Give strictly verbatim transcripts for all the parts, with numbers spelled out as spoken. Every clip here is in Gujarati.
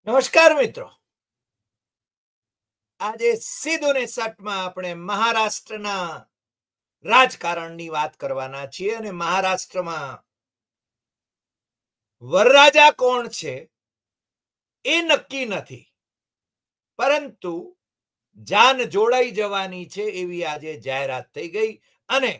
નમસ્કાર મિત્રો, આજે સીધું ને સટમાં આપણે મહારાષ્ટ્રના રાજકારણની વાત કરવાના છીએ અને મહારાષ્ટ્રમાં વરરાજા કોણ છે એ નક્કી નથી, પરંતુ જાન જોડાઈ જવાની છે એવી આજે જાહેરાત થઈ ગઈ અને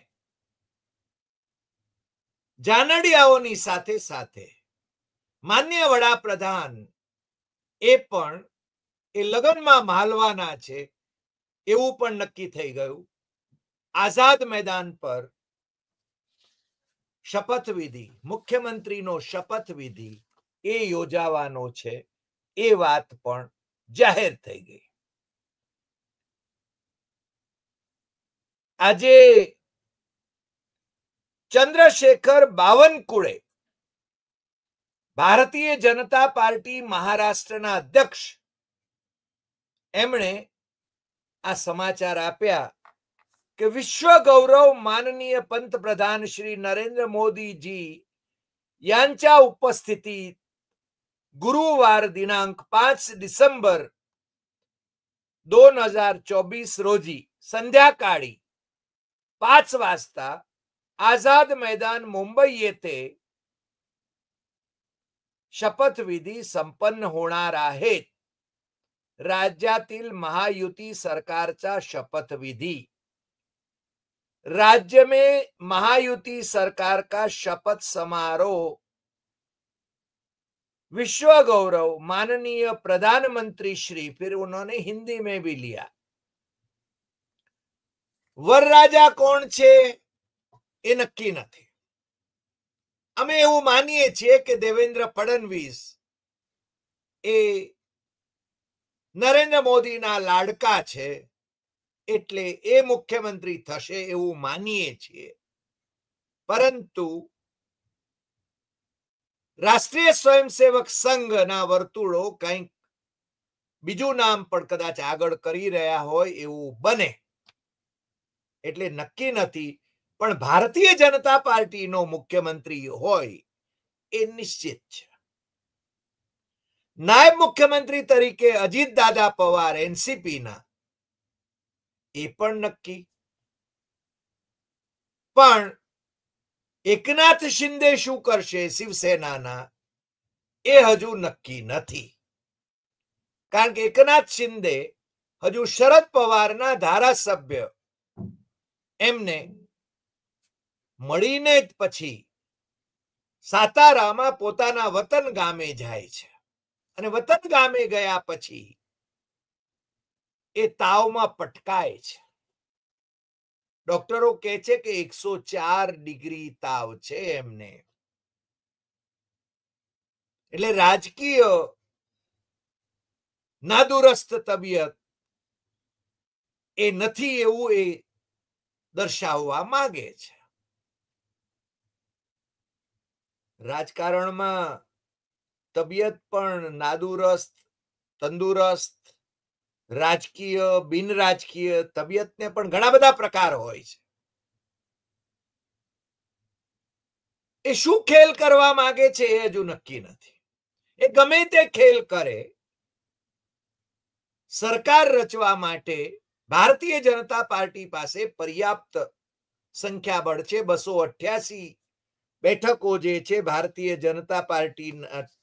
જાનડિયાઓની સાથે સાથે માન્ય વડાપ્રધાન એ પણ એ લગ્નમાં માલવાના છે એવું પણ નક્કી થઈ ગયું. આઝાદ મેદાન પર શપથવિધિ, મુખ્યમંત્રીનો શપથવિધિ એ યોજાવાનો છે એ વાત પણ જાહેર થઈ ગઈ. આજે ચંદ્રશેખર બાવનકુળે, ભારતીય જનતા પાર્ટી મહારાષ્ટ્રના અધ્યક્ષ, એમણે આ સમાચાર આપ્યા કે વિશ્વ ગૌરવ માનનીय पंतप्रधान श्री नरेंद्र मोदी जी यांच्या उपस्थितीत गुरुवार दिनांक पाच डिसेंबर दोन हजार चोवीस रोजी संध्याकाळी पाच वाजता आझाद मैदान मुंबई येथे शपथविधी संपन्न होणार आहेत. राज्यातील महायुति सरकारचा शपथविधी. राज्य में महायुति सरकार का शपथ समारोह विश्व गौरव माननीय प्रधानमंत्री श्री, फिर उन्होंने हिंदी में भी लिया. वरराजा कोण छे એ નક્કી નથી. અમે એવું માનીએ છીએ કે દેવેન્દ્ર ફડણવીસ એ નરેન્દ્ર મોદીના લાડકા છે, એટલે એ મુખ્યમંત્રી થશે એવું માનીએ છીએ. પરંતુ રાષ્ટ્રીય સ્વયંસેવક સંઘના વર્તુળો કંઈક બીજું નામ પણ કદાચ આગળ કરી રહ્યા હોય એવું બને, એટલે નક્કી નથી. પણ ભારતીય જનતા પાર્ટીનો મુખ્યમંત્રી હોય એ નિશ્ચિત છે. નાયબ મુખ્યમંત્રી તરીકે અજીત દાદા પવાર એનસીપીના, એ પણ નક્કી. પણ એકનાથ શિંદે શું કરશે શિવસેનાના એ હજુ નક્કી નથી. કારણ કે એકનાથ શિંદે હજુ શરદ પવારના ધારાસભ્ય, એમને મળીને જ પછી સાતારામાં પોતાના વતન ગામે જાય છે અને વતન ગામે ગયા પછી એ તાવમાં પટકાય છે. ડોક્ટરો કહે છે કે એકસો ચાર ડિગ્રી તાવ છે એમને. એટલે રાજકીય નાદુરસ્ત તબિયત એ નથી એવું એ દર્શાવવા માંગે છે. રાજકારણમાં તબિયત પણ નાદુરસ્ત, તંદુરસ્ત, રાજકીય, બિન રાજકીય તબિયતને પણ ઘણા બધા પ્રકાર હોય છે. એ શું ખેલ કરવા માંગે છે એ હજુ નક્કી નથી. એ ગમે તે ખેલ કરે, સરકાર રચવા માટે ભારતીય જનતા પાર્ટી પાસે પર્યાપ્ત સંખ્યાબળ છે. બસો અઠ્યાસી બેઠકો જે છે ભારતીય જનતા પાર્ટી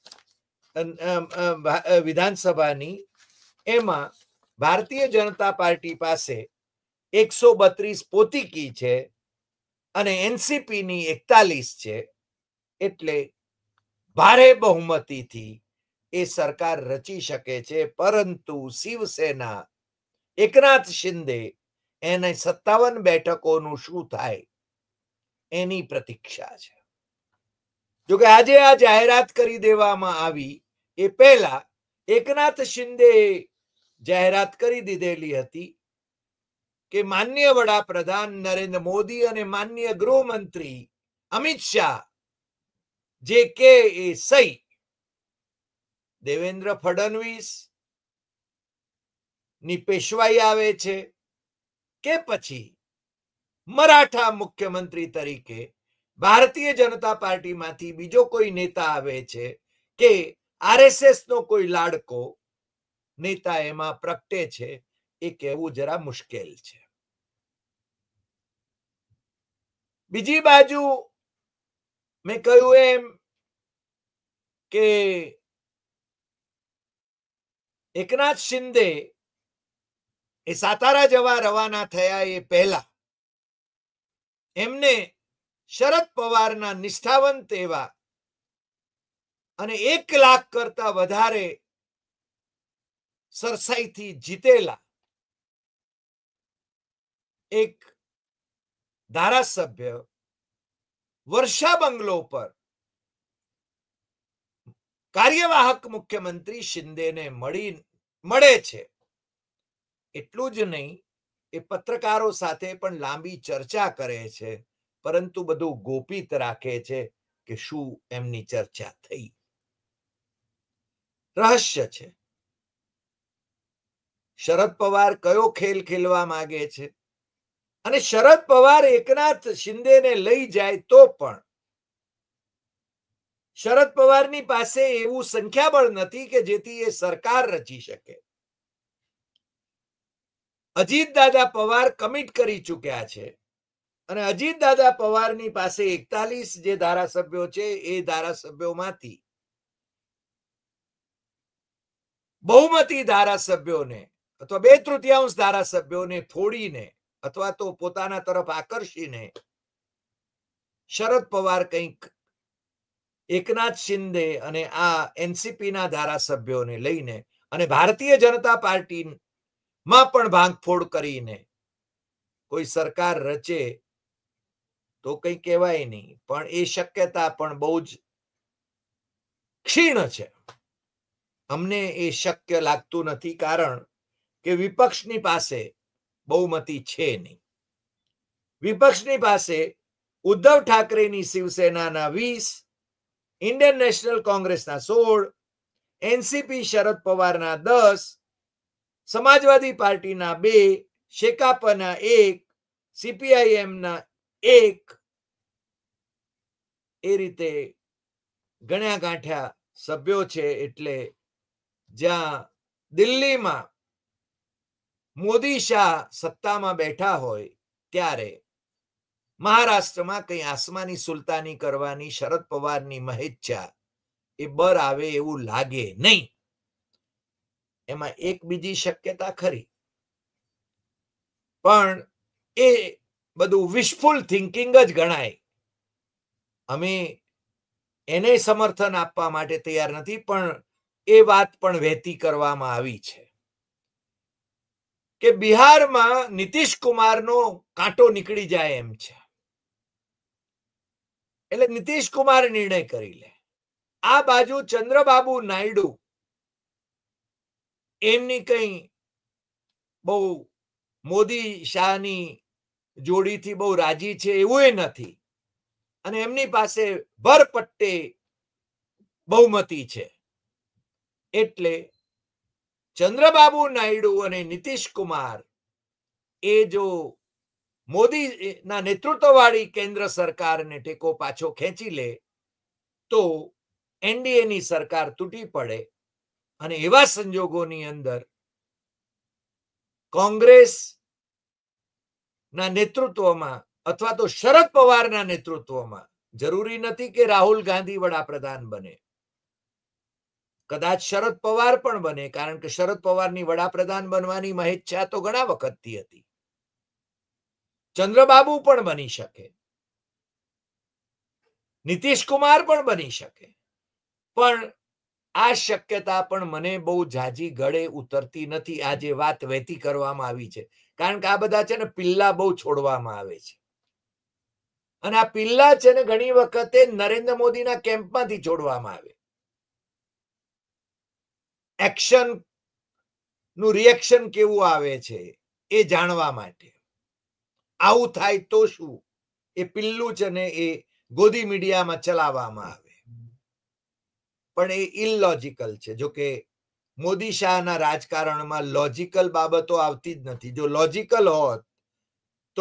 વિધાનસભાની, એમાં ભારતીય જનતા પાર્ટી પાસે એકસો બત્રીસ પોતીકી છે અને એનસીપીની એકતાલીસ છે. એટલે ભારે બહુમતીથી એ સરકાર રચી શકે છે. પરંતુ શિવસેના, એકનાથ શિંદે, એને સત્તાવન બેઠકોનું શું થાય એની પ્રતીક્ષા છે. જોકે આજે આ જાહેરાત કરી દેવામાં આવી એ પહેલા એકનાથ શિંદે જાહેરાત કરી દીધેલી હતી કે માન્ય વડાપ્રધાન નરેન્દ્ર મોદી અને માન્ય ગૃહમંત્રી અમિત શાહ જે કે એ સહી દેવેન્દ્ર ફડણવીસ ની પેશવાઈ આવે છે કે પછી મરાઠા મુખ્યમંત્રી તરીકે ભારતીય જનતા પાર્ટીમાંથી બીજો કોઈ નેતા આવે છે કે આરએસએસ નો કોઈ લાડકો નેતા એમાં પ્રગટે છે એ કહેવું જરા મુશ્કેલ છે. બીજી બાજુ મેં કહ્યું એમ કે એકનાથ શિંદે એ સાતારા જવા રવાના થયા એ પહેલા એમને શરદ પવારના નિષ્ઠાવંત એવા અને એક લાખ કરતા વધારે સરસાઈથી જીતેલા એક ધારાસભ્ય વર્ષા બંગલો પર કાર્યવાહક મુખ્યમંત્રી શિંદેને મળી મળે છે. એટલું જ નહીં, એ પત્રકારો સાથે પણ લાંબી ચર્ચા કરે છે, પરંતુ બધું ગોપિત રાખે છે કે શું એમની ચર્ચા થઈ. રહસ્ય છે. શરદ પવાર કયો ખેલ ખેલવા માંગે છે અને શરદ પવાર એકનાથ શિંદેને લઈ જાય તો પણ શરદ પવારની પાસે એવું સંખ્યાબળ નથી કે જેથી એ સરકાર રચી શકે. અજીત દાદા પવાર કમિટ કરી ચૂક્યા છે અને અજીત દાદા પવારની પાસે એકતાલીસ જે ધારાસભ્યો છે એ ધારાસભ્યોમાંથી બહુમતી ધારાસભ્યોને અથવા બે તૃતીયાંશ ધારાસભ્યોને ફોડીને અથવા તો પોતાના તરફ આકર્ષીને શરદ પવાર કંઈક એકનાથ શિંદે અને આ એનસીપીના ધારાસભ્યોને લઈને અને ભારતીય જનતા પાર્ટી માં પણ ભાંગફોડ કરીને કોઈ સરકાર રચે તો કંઈ કહેવાય નહીં, પણ એ શક્યતા પણ બહુ જ ક્ષીણ છે. અમને એ શક્ય લાગતું નથી, કારણ કે વિપક્ષની પાસે બહુમતી છે નહીં. વિપક્ષની પાસે ઉદ્ધવ ઠાકરેની શિવસેનાના વીસ, ઇન્ડિયન નેશનલ કોંગ્રેસના સોળ, એનસીપી શરદ પવારના દસ, સમાજવાદી પાર્ટીના બે, શેકાપના એક, સીપીઆઈએમના એક, એ રીતે ગણ્યા ગાંઠ્યા સભ્યો છે. એટલે જ્યાં દિલ્હીમાં મોદી શાહ સત્તામાં બેઠા હોય ત્યારે મહારાષ્ટ્રમાં કંઈ આસમાની સુલતાની કરવાની શરદ પવારની મહેચ્છા એ બર આવે એવું લાગે નહીં. એમાં એક બીજી શક્યતા ખરી, પણ એ બધું વિશફુલ થિંકિંગ જ ગણાય. અમે એને સમર્થન આપવા માટે તૈયાર નથી, પણ એ વાત પણ વહેતી કરવામાં આવી છે કે બિહારમાં નીતિશ કુમારનો કાંટો નીકળી જાય એમ છે. એટલે નીતિશ કુમાર નિર્ણય કરી લે. આ બાજુ ચંદ્રબાબુ નાયડુ એમની કઈ બહુ મોદી શાહની જોડીથી બહુ રાજી છે એવું એ નથી, અને એમની પાસે ભરપટ્ટે બહુમતી છે. એટલે ચંદ્રબાબુ નાયડુ અને નીતિશ કુમાર એ જો મોદીના નેતૃત્વવાળી કેન્દ્ર સરકારને ટેકો પાછો ખેંચી લે તો એનડીએની સરકાર તૂટી પડે, અને એવા સંજોગોની અંદર કોંગ્રેસ ના નેતૃત્વમાં અથવા તો શરદ પવારના નેતૃત્વમાં, જરૂરી નથી કે રાહુલ ગાંધી વડાપ્રધાન બને, કદાચ શરદ પવાર પણ બને, કારણ કે શરદ પવારની વડાપ્રધાન બનવાની મહેચ્છા તો ઘણા વખતથી હતી. ચંદ્રબાબુ પણ બની શકે, નીતિશ કુમાર પણ બની શકે, પણ આ શક્યતા પણ મને બહુ ઝાઝી ગળે ઉતરતી નથી. આ જે વાત વહેતી કરવામાં આવી છે, કારણ કે આ બધા છે ને પિલ્લા બહુ છોડવામાં આવે છે, અને આ પિલ્લા છે ને ઘણી વખતે નરેન્દ્ર મોદીના કેમ્પમાંથી છોડવામાં આવે. એક્શન નું રિએક્શન કેવું આવે છે એ જાણવા માટે. આવું થાય તો શું, એ પિલ્લું છે ને એ ગોદી મીડિયામાં ચલાવવામાં આવે, પણ એ ઇલોજિકલ છે. જો કે મોદી શાહના રાજકારણમાં લોજિકલ બાબતો આવતી જ નથી. જો લોજિકલ હોત તો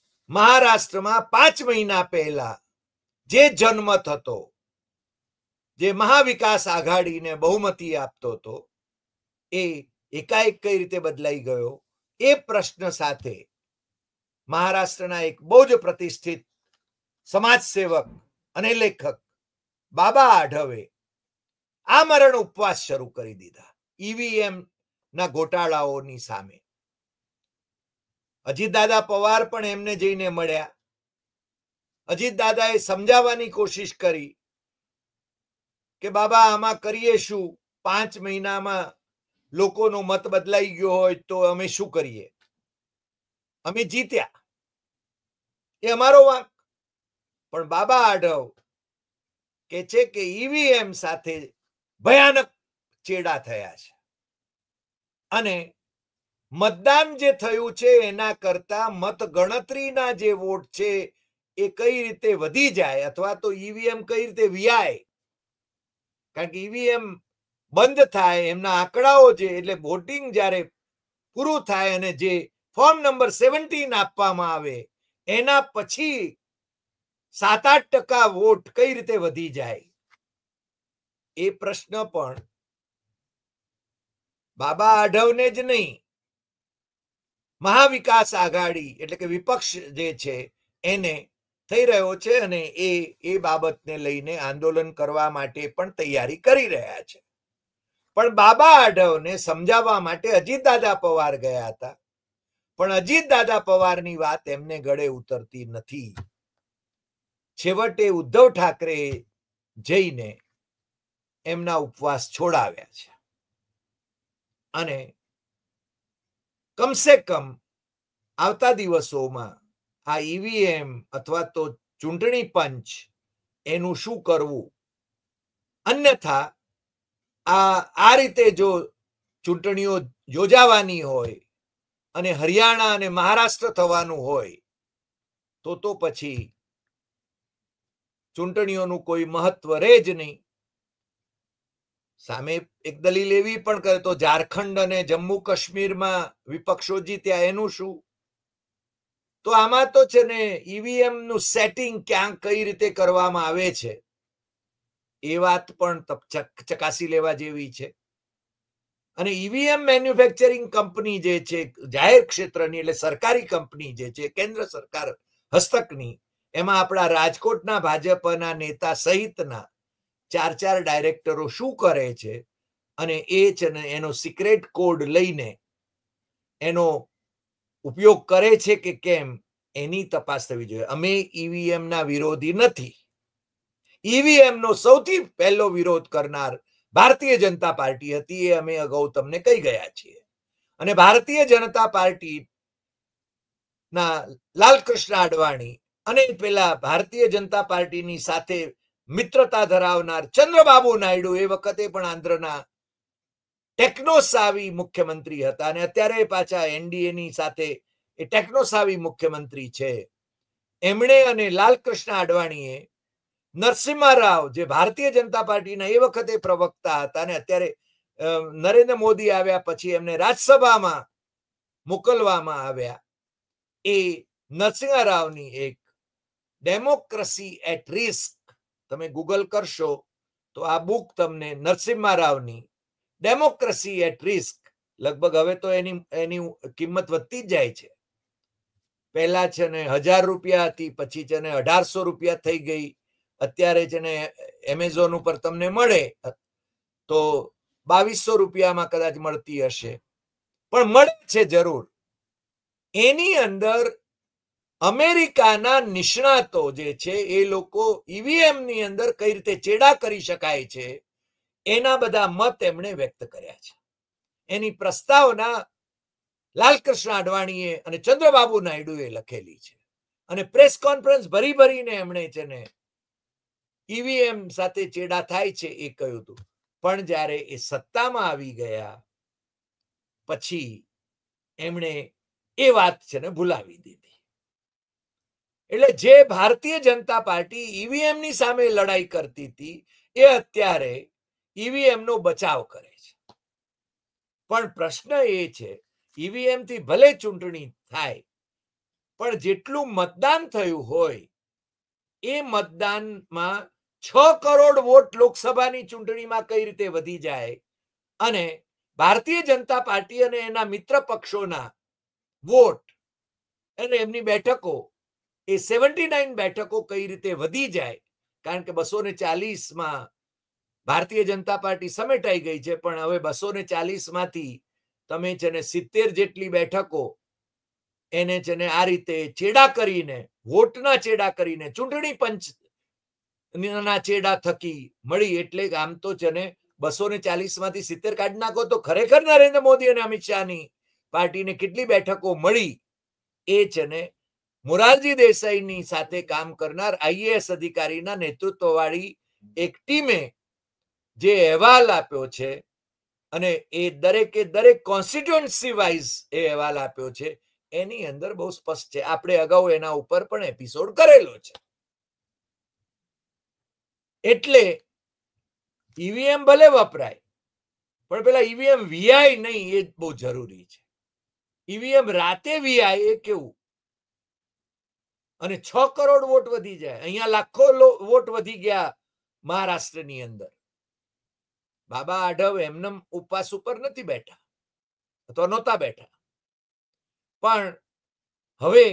મહારાષ્ટ્રમાં પાંચ મહિના પહેલા જે જનમત હતો જે મહાવિકાસ આઘાડીને બહુમતી આપતો હતો એ એકાએક કઈ રીતે બદલાઈ ગયો, એ પ્રશ્ન સાથે મહારાષ્ટ્રના એક બહુ જ પ્રતિષ્ઠિત સમાજ સેવક અને લેખક બાબા આઢવે આમરણ ઉપવાસ શરૂ કરી દીધા ઈવીએમ ના ગોટાળાઓની સામે. અજીતદાદા પવાર પણ એમને જઈને મળ્યા. અજીતદાદાએ સમજાવવાની કોશિશ કરી કે બાબા આમાં કરીએ શું, પાંચ મહિનામાં લોકોનો મત બદલાઈ ગયો હોય તો અમે શું કરીએ, અમે જીત્યા એ અમારો વાંક. પણ બાબા આઢવ કે છે કે ઈવીએમ સાથે ભયાનક ચેડા થયા છે અને મતદાન જે થયું છે એના કરતા મત ગણતરીના જે વોટ છે એ કઈ રીતે વધી જાય અથવા તો ઈવીએમ કઈ રીતે વિયાય, કારણ કે ઈવીએમ બંધ થાય એમના આંકડાઓ જે એટલે વોટિંગ જ્યારે પૂરું થાય અને જે ફોર્મ નંબર સેવન્ટીન આપવામાં આવે એના પછી સાત આઠ ટકા વોટ કઈ રીતે વધી જાય, એ પ્રશ્ન પણ બાબા આઢવને જ નહીં, મહાવિકાસ આઘાડી એટલે કે વિપક્ષ જે છે એને થઈ રહ્યો છે અને એ એ બાબતને લઈને આંદોલન કરવા માટે પણ તૈયારી કરી રહ્યા છે. પણ બાબા આઢવને સમજાવવા માટે અજીતદાદા પવાર ગયા હતા, પણ અજીતદાદા પવારની વાત એમને ગળે ઉતરતી નથી. છેવટે ઉદ્ધવ ઠાકરે જઈને એમના ઉપવાસ છોડાવ્યા છે અને કમસે કમ આવતા દિવસોમાં આ ઈવીએમ અથવા તો ચૂંટણી પંચ એનું શું કરવું, અન્યથા આ આ રીતે જો ચૂંટણીઓ યોજાવાની હોય અને હરિયાણા અને મહારાષ્ટ્ર થવાનું હોય તો તો પછી ચૂંટણીઓનું કોઈ મહત્વ રહે જ નહીં. સામે એક દલીલ એવી પણ કરે તો ઝારખંડ અને જમ્મુ કાશ્મીરમાં વિપક્ષો જીત્યા એનું શું? તો આમાં તો છે ને ઈવીએમ નું સેટિંગ ક્યાં કઈ રીતે કરવામાં આવે છે એ વાત પણ ચકાસી લેવા જેવી છે. અને ઈવીએમ મેન્યુફેક્ચરિંગ કંપની જે છે જાહેર ક્ષેત્રની એટલે સરકારી કંપની જે છે કેન્દ્ર સરકાર હસ્તકની, એમાં આપણા રાજકોટના ભાજપના નેતા સહિતના ચાર ચાર ડાયરેક્ટરો શું કરે છે અને એ છે ને એનો સિક્રેટ કોડ લઈને એનો ઉપયોગ કરે છે કે કેમ એની તપાસ થવી જોઈએ. અમે ઈવીએમ ના વિરોધી નથી. ઈવીએમ નો સૌથી પહેલો વિરોધ કરનાર ભારતીય જનતા પાર્ટી હતી, એ અમે અગાઉ તમને કહી ગયા છીએ. અને ભારતીય જનતા પાર્ટી ના લાલકૃષ્ણ અડવાણી અને પેલા ભારતીય જનતા પાર્ટીની સાથે મિત્રતા ધરાવનાર ચંદ્રબાબુ નાયડુ એ વખતે પણ આંધ્રના ટેકનોસાવી મુખ્યમંત્રી હતા અને અત્યારે પાછા એનડીએ ની સાથે એ ટેકનોસાવી મુખ્યમંત્રી છે. એમણે અને લાલકૃષ્ણ અડવાણીએ નરસિમ્હા રાવ જે ભારતીય જનતા પાર્ટીના એ વખતે પ્રવક્તા હતા અને અત્યારે નરેન્દ્ર મોદી આવ્યા પછી એમને રાજ્યસભામાં મોકલવામાં આવ્યા, એ નરસિંહ રાવની એક ડેમોક્રેસી એટ રિસ્ક તમે ગૂગલ કરશો તો આ બુક તમને નરસિમ્હા રાવની ડેમોક્રેસી એટ રિસ્ક, લગભગ હવે તો એની એની કિંમત વધતી જ જાય છે. પહેલા છે ને હજાર રૂપિયા હતી, પછી છે ને અઢારસો રૂપિયા થઈ ગઈ, અત્યારે છે ને એમેઝોન ઉપર તમને મળે તો બાવીસો રૂપિયામાં કદાચ મળતી હશે, પણ મળે છે જરૂર. એની અંદર અમેરિકાના નિષ્ણાતો જે છે એ લોકો ઈવીએમ ની અંદર કઈ રીતે ચેડા કરી શકાય છે એના બધા મત એમણે વ્યક્ત કર્યા છે. એની પ્રસ્તાવના લાલકૃષ્ણ અડવાણીએ અને ચંદ્રબાબુ નાયડુએ લખેલી છે અને પ્રેસ કોન્ફરન્સ ભરી ભરીને એમણે છે ને ઈવીએમ સાથે ચેડા થાય છે એ કહ્યું હતું. પણ જ્યારે એ સત્તામાં આવી ગયા પછી એમણે એ વાત છે ને ભૂલાવી દીધી. એટલે જે ભારતીય જનતા પાર્ટી ઈવીએમ ની સામે લડાઈ કરતી હતી એ અત્યારે ઈવીએમ નો બચાવ કરે છે. પણ પ્રશ્ન એ છે ઈવીએમ થી ભલે ચૂંટણી થાય પણ જેટલું મતદાન થયું હોય એ મતદાનમાં છ કરોડ વોટ લોકસભાની ચૂંટણીમાં કઈ રીતે વધી જાય અને ભારતીય જનતા પાર્ટી અને એના મિત્ર પક્ષોના વોટ અને એમની બેઠકો એ સેવન્ટી નાઇન બેઠકો કઈ રીતે વધી જાય, કારણ કે બસો ને ચાલીસ માં ભારતીય જનતા પાર્ટી સમેટાઈ ગઈ છે, પણ હવે બસો ને ચાલીસ માંથી તમે છે ને સિત્તેર જેટલી બેઠકો એને છે ને આ રીતે ચેડા કરીને, વોટના ચેડા કરીને, ચૂંટણી પંચ ના ચેડા થકી મળી, એટલે આમ તો છે ને બસો ને ચાલીસ માંથી સિત્તેર કાઢી નાખો તો ખરેખર નરેન્દ્ર મોદી અને અમિત શાહની પાર્ટીને કેટલી બેઠકો મળી એ છે ને મોરારજી દેસાઈની સાથે કામ કરનાર આઈએએસ અધિકારીના નેતૃત્વવાળી એક ટીમે જે અહેવાલ આપ્યો છે અને એ દરેકે દરેક કોન્સ્ટિટ્યુઅન્સી વાઇઝ એ અહેવાલ આપ્યો છે, એની અંદર બહુ સ્પષ્ટ છે. આપણે અગાઉ એના ઉપર પણ એપિસોડ કરેલો છે. એટલે ઈવીએમ ભલે વપરાય, પણ પેલા ઈવીએમ વીઆઈ નહીં, એ બહુ જરૂરી છે. ઈવીએમ રાતે વીઆઈ એ કેવું, અને છ કરોડ વોટ વધી જાય. અહીંયા લાખો વોટ વધી ગયા મહારાષ્ટ્રની અંદર. બાબા આઢવ એમનેમ ઉપવાસ ઉપર નથી બેઠા, અથવા નહોતા બેઠા, પણ હવે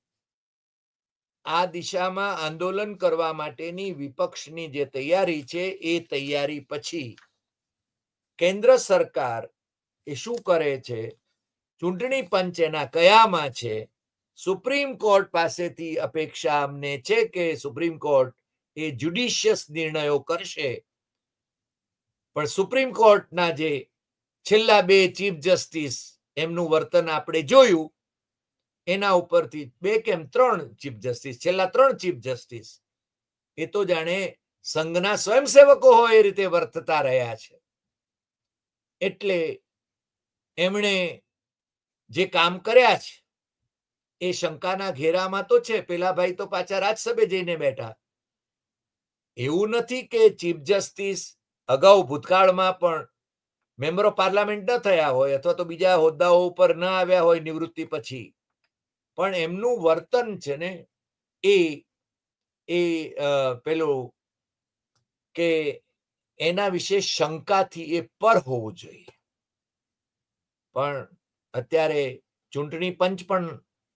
આ દિશામાં આંદોલન કરવા માટેની વિપક્ષની જે તૈયારી છે, એ તૈયારી પછી કેન્દ્ર સરકાર એ શું કરે છે, ચૂંટણી પંચ એના કયામાં છે, સુપ્રીમ કોર્ટ પાસેથી અપેક્ષા અમને છે કે સુપ્રીમ કોર્ટ એ જ્યુડિશિયસ નિર્ણયો કરશે, પણ સુપ્રીમ કોર્ટના જે છેલ્લા બે ચીફ જસ્ટિસ એમનું વર્તન આપણે જોયું, એના ઉપરથી બે કેમ ત્રણ ચીફ જસ્ટિસ, છેલ્લા ત્રણ ચીફ જસ્ટિસ એ તો જાણે સંઘના સ્વયંસેવકો હોય એ રીતે વર્તતા રહ્યા છે. એટલે એમણે જે કામ કર્યા છે એ શંકાના ઘેરામાં તો છે. પેલા ભાઈ તો પાછા રાજ્યસભે જઈને બેઠા. એવું નથી કે ચીફ જસ્ટિસ અગાઉ ભૂતકાળમાં પણ મેમ્બર ઓફ પાર્લામેન્ટ ન થયા હોય અથવા તો બીજા હોદ્દાઓ ઉપર ન આવ્યા હોય નિવૃત્તિ પછી, પણ એમનું વર્તન છે ને એ એ પેલું કે એના વિશે શંકાથી એ પર હોવું જોઈએ. પણ અત્યારે ચૂંટણી પંચ પણ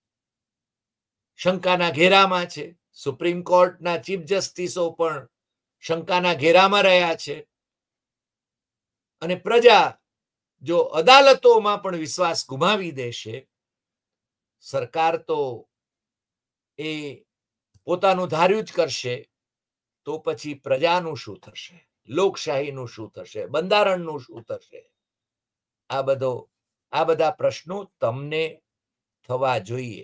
શંકાના ઘેરામાં છે, સુપ્રીમ કોર્ટના ચીફ જસ્ટિસો પણ શંકાના ઘેરામાં રહ્યા છે, અને પ્રજા જો અદાલતોમાં પણ વિશ્વાસ ગુમાવી દેશે, સરકાર તો એ પોતાનું ધાર્યું જ કરશે, તો પછી પ્રજાનું શું થશે, લોકશાહીનું શું થશે, બંધારણનું શું થશે? આ બધો આ બધા પ્રશ્નો તમને થવા જોઈએ.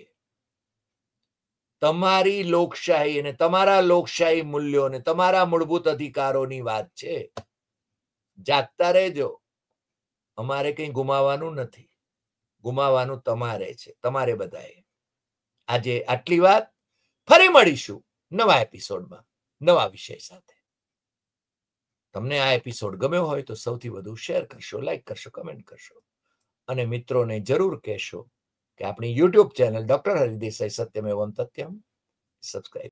તમારી લોકશાહી અને તમારા લોકશાહી મૂલ્યો અને તમારા મૂળભૂત અધિકારોની વાત છે. જાગતા રહેજો. અમારે કંઈ ગુમાવવાનું નથી, ગુમાવવાનું તમારે છે, તમારે બધાએ. આજે આટલી વાત. ફરી મળીશું નવા એપિસોડમાં નવા વિષય સાથે. તમને આ એપિસોડ ગમ્યો હોય તો સૌથી વધુ શેર કરશો, લાઈક કરશો, કમેન્ટ કરશો, અને મિત્રોને જરૂર કહેશો કે આપણી YouTube channel doctor Hari Desai સત્યમેવમ તથ્યમ subscribe